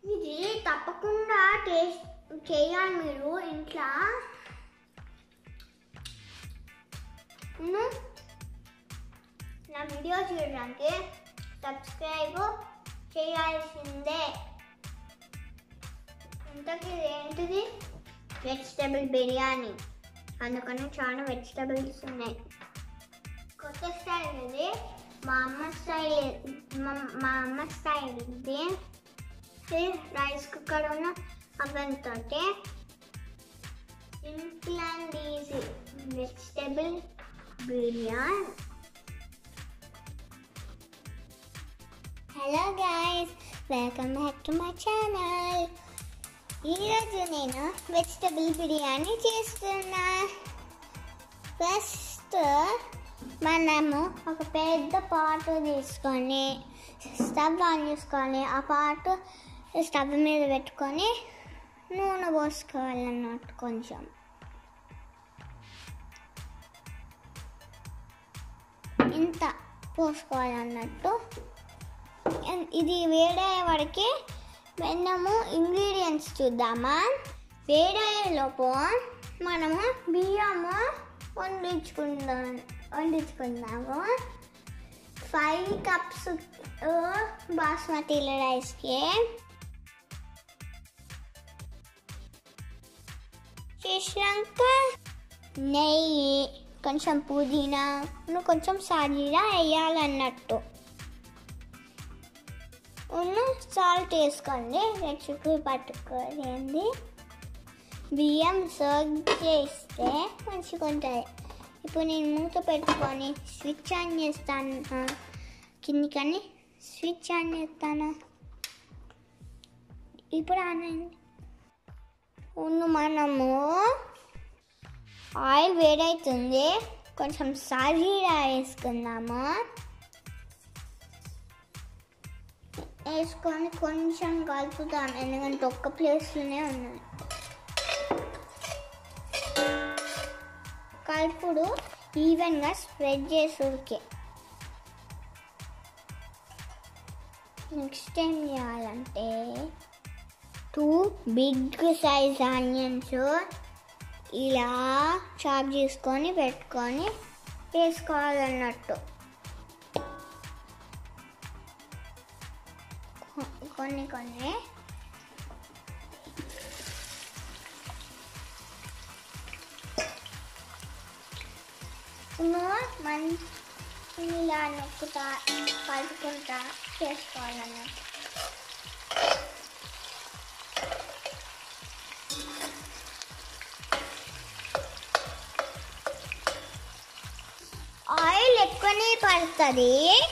ఇది తప్పకుండా టేస్ట్ చేయాలి మీరు ఇంట్లో. నా వీడియో చూడడానికి సబ్స్క్రైబ్ చేయాల్సిందే. ఇంతకీ ఏంటిది? వెజిటబుల్ బిర్యానీ. అందుకని చాలా వెజిటబుల్స్ ఉన్నాయి. కొత్త స్టైల్ ఇది. మా అమ్మ స్టైల్ ఇది. రైస్ కుక్కర్ ఉన్న అవెన్తో simple and easy vegetable biryani. Hello guys, welcome back to my channel. ఈరోజు నేను వెజిటబుల్ బిర్యానీ చేస్తున్నా. ఫస్ట్ మనము ఒక పెద్ద పాటు తీసుకొని స్టవ్ ఆన్ చేసుకొని ఆ పాటు స్టవ్ మీద పెట్టుకొని నూనె పోసుకోవాలన్నట్టు. కొంచెం ఇంత పోసుకోవాలన్నట్టు. ఇది వేడయ్యే వరకు మనము ఇంగ్రీడియంట్స్ చూద్దామా. వేడయ్యేలోపు మనము బియ్యము వండించుకుందాము. 5 కప్స్ బాస్మతి రైస్కి చేసాక నెయ్యి, కొంచెం పుదీనా, కొంచెం సాజీరా వేయాలన్నట్టు. సాల్ట్ వేసుకోండి. రెచ్చుకు పట్టుకోండి. బియ్యం సర్వ్ చేస్తే మంచిగా ఉంటుంది. ఇప్పుడు నేను మూత పెట్టుకొని స్విచ్ ఆన్ చేస్తాను. కిందికని స్విచ్ ఆన్ చేస్తాను. ఇప్పుడు ఆనండి. మనము ఆయిల్ వేడవుతుంది. కొంచెం సాజీరా వేసుకుందాము. వేసుకొని కొంచెం కలుపుతాం, ఎందుకంటే ఒక్క ప్లేస్లోనే ఉన్నాయి. కలుపుడు ఈవెన్గా స్ప్రెడ్ చేసుడికే. నెక్స్ట్ ఏం చేయాలంటే 2 బిగ్ సైజ్ ఆనియన్స్ ఇలా చాప్ చేసుకొని పెట్టుకొని వేసుకోవాలన్నట్టు. కొన్ని ఇలా నొక్కుతా కలుపుకుంటా చేసుకోవాలన్నట్టు. ఆయిల్ ఎక్కువనే పడుతుంది.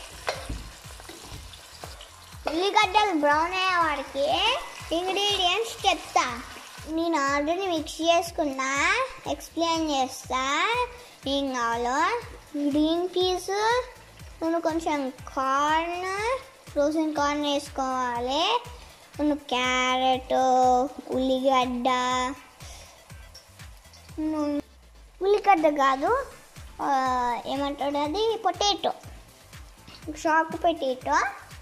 ఉల్లిగడ్డలు బ్రౌన్ అయ్యే వాడికి ఇంగ్రీడియంట్స్ చెప్తా. నేను ఆల్రెడీ మిక్స్ చేసుకున్నా, ఎక్స్ప్లెయిన్ చేస్తా. ఏం కావాలో గ్రీన్ పీస్, కొంచెం కార్న్, ఫ్రోజన్ కార్న్ వేసుకోవాలి. క్యారెట్, ఉల్లిగడ్డ కాదు, ఏమంటాడు అది, పొటాటో, షార్ట్ పొటాటో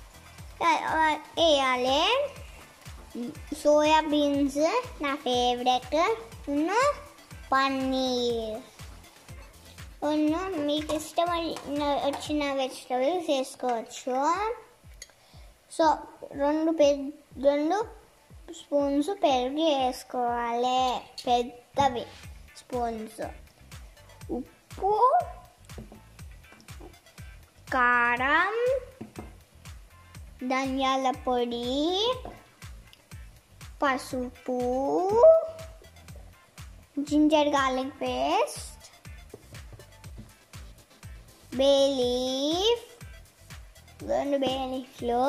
వేయాలి. సోయా బీన్స్ నా ఫేవరెట్. పన్నీర్, మీకు ఇష్టం వచ్చిన వెజిటబుల్స్ వేసుకోవచ్చు. సో 2 స్పూన్స్ పెరుగు వేసుకోవాలి, పెద్దవి స్పూన్స్. ఉప్పు, కారం, ధనియాల పొడి, పసుపు, ginger garlic paste, bay leaf, 2 bay లీఫ్లు,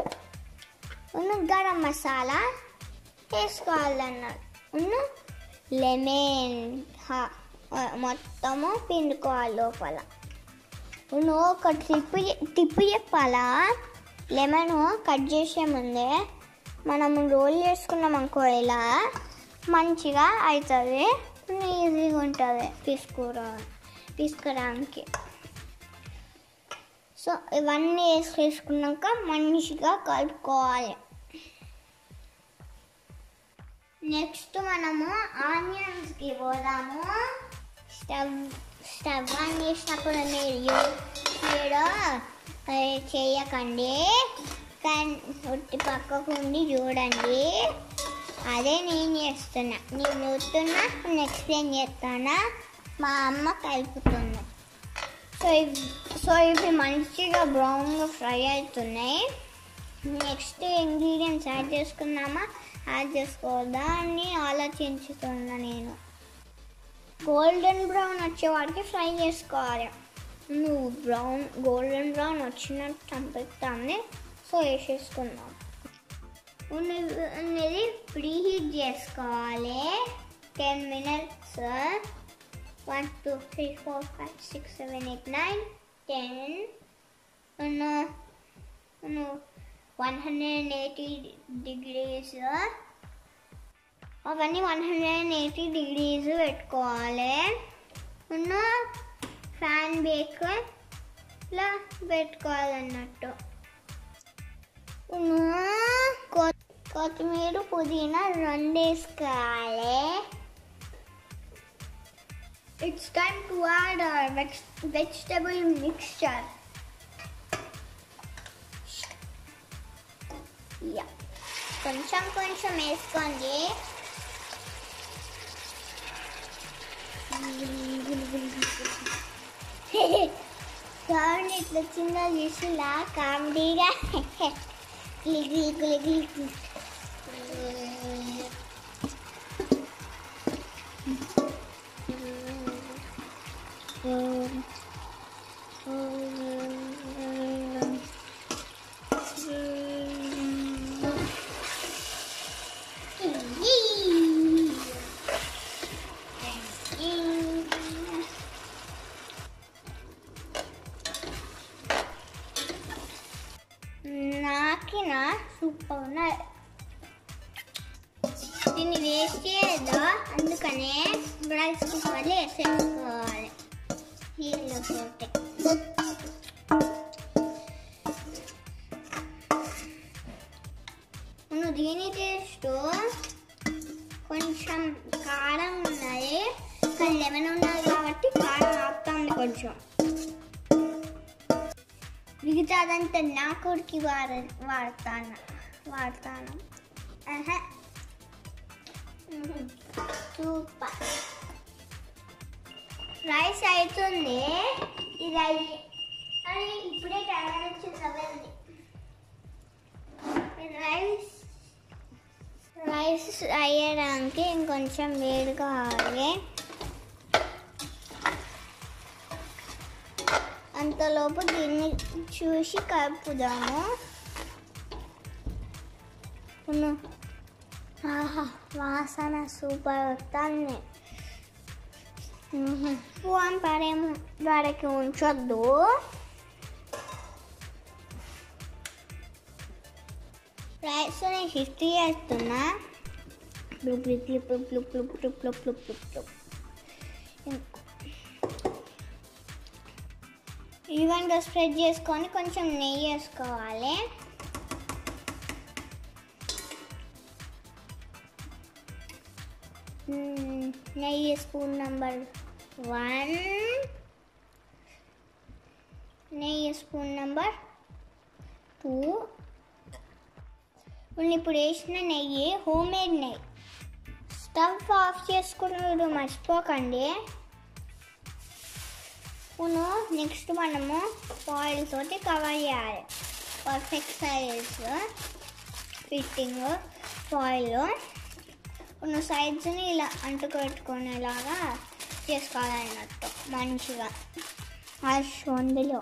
గరం మసాలా వేసుకోవాలన్నట్టు. లెమన్ మొత్తము పిండుకోవాలి లోపల. ఒక టిప్పు చెప్పాలా, లెమన్ కట్ చేసే ముందే మనం రోల్ చేసుకున్నాం అనుకో, ఇలా మంచిగా అవుతుంది, ఈజీగా ఉంటుంది తీసుకోవడానికి. సో ఇవన్నీ వేసుకున్నాక మంచిగా కలుపుకోవాలి. నెక్స్ట్ మనము ఆనియన్స్కి పోదాము. స్టవ్ ఆన్ చేసినప్పుడు మీరు చేయకండి, కానీ ఒట్టి పక్కకు ఉండి చూడండి. అదే నేను చేస్తున్నా. నేను చూస్తున్నా, నేను ఎక్స్ప్లెయిన్ చేస్తానా, మా అమ్మ కలుపుతున్నా. సో ఇవి మంచిగా బ్రౌన్గా ఫ్రై అవుతున్నాయి. నెక్స్ట్ ఇంగ్రీడియంట్స్ యాడ్ చేసుకోవద్దా అని ఆలోచించుతున్నా నేను. గోల్డెన్ బ్రౌన్ వచ్చే వాటికి ఫ్రై చేసుకోవాలి. నువ్వు గోల్డెన్ బ్రౌన్ వచ్చినట్టు చంపిస్తాను. సో వేసేసుకుందాం. అనేది ప్రీహీట్ చేసుకోవాలి 10 minutes. 1 2 3 4 5 6 7 8 9 10. 180 degrees. అవన్నీ 180 degrees పెట్టుకోవాలి. ఫ్యాన్ బేక్లా పెట్టుకోవాలన్నట్టు. కొత్తిమీర పుదీనా 2 వేసుకోవాలి. It's time to add our vegetable mixture. Yeah. కొంచెం వేసుకోండి. సౌండ్ ఇట్లా చిన్న చేసిలా కామెడీగా నాకినా సూపర్ ఉన్నాయి. దీన్ని వేస్ట్ చేయొద్దు, అందుకనే రైస్ కుక్కర్లో వేసేసుకోవాలి నీళ్ళు పోతే. దీని టేస్ట్ కొంచెం కారం ఉన్నది, కానీ లెమన్ ఉన్నది కాబట్టి కారం ఆపుతుంది కొంచెం. మిగతాదంతా నా కొడుకు వాడతాను. సూపర్. రైస్ అవుతుంది. ఇది ఇప్పుడే టైం వచ్చింది. రైస్ అయ్యడానికి ఇంకొంచెం వేడి కావాలి. అంతలోపు దీన్ని చూసి కలుపుదాము. వాసన సూపర్ వస్తుంది. వాడికి ఉంచొద్దు. రైస్ నేను షిఫ్ట్ చేస్తున్నా. ఈవెన్గా స్ప్రెడ్ చేసుకొని కొంచెం నెయ్యి వేసుకోవాలి. నెయ్యి స్పూన్ నెంబర్ 1, నెయ్యి స్పూన్ నెంబర్ 2. ఇప్పుడు వేసిన నెయ్యి హోమ్మేడ్ నెయ్యి. స్టవ్ ఆఫ్ చేసుకున్నప్పుడు మర్చిపోకండి. నెక్స్ట్ మనము ఫాయిల్ తోటి కవర్ చేయాలి. Perfect size fitting foil. సైడ్స్ని ఇలా అంటుపెట్టుకునేలాగా చేసుకోవాలన్నట్టు మంచిగా. అందులో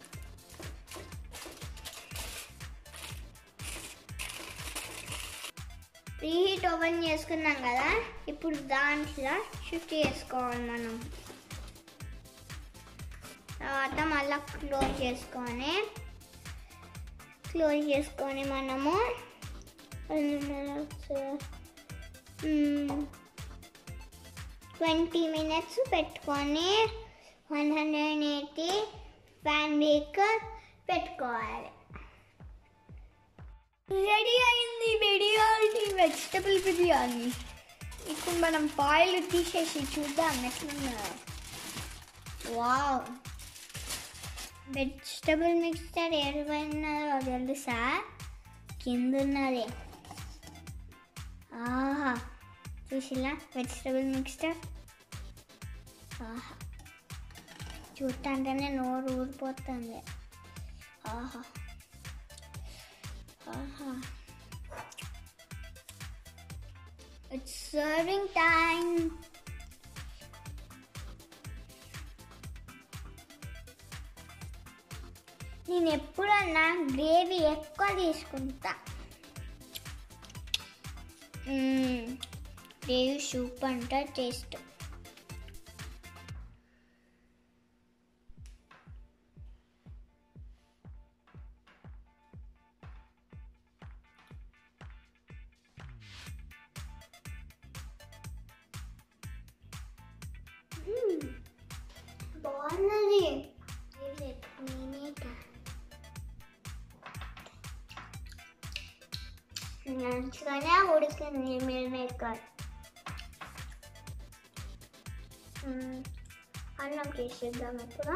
ప్రీహీట్ ఓవెన్ చేసుకున్నాం కదా, ఇప్పుడు దాంట్లో షిఫ్ట్ చేసుకోవాలి మనం. తర్వాత మళ్ళీ క్లోజ్ చేసుకొని మనము 20 minutes పెట్టుకొని 180 ఫ్యాన్ బేక్ పెట్టుకోవాలి. రెడీ అయింది బిర్యానీ, వెజిటబుల్ బిర్యానీ. ఇప్పుడు మనం పాయిల్ తీసేసి చూద్దాం ఎట్లున్నాయో. వావ్, వెజిటబుల్ మిక్స్చర్ ఏమైనారో తెలుసా? కింద ఉన్నది. ఆహా, చూసిలా వెజిటబుల్ మిక్స్చర్. ఆహా, చూడటానికనే నోరు ఊరిపోతుంది. ఆహా ఆహా, ఇట్స్ సర్వింగ్ టైమ్. నేను ఎప్పుడన్నా గ్రేవీ ఎక్కువ తీసుకుంటా. గ్రేవీ సూప్ అంట టేస్ట్. బాగున్నది. మంచిగానే ఉడికింది మిల్ మేకర్. అన్నం చేసేద్దాం ఇప్పుడు.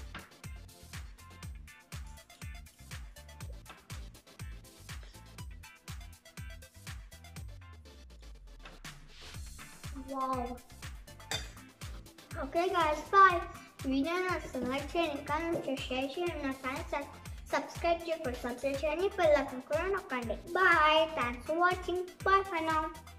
Wow. Okay guys, bye. Video నచ్చితే లైక్ చేయండి, కామెంట్ చేయండి, షేర్ చేయండి, నా ఛానల్ సబ్స్క్రైబ్ చేయకుండా సబ్స్క్రైబ్ చేయండి, బెల్ ఐకాన్ కూడా నొక్కండి. Bye, thanks for watching. Bye for now.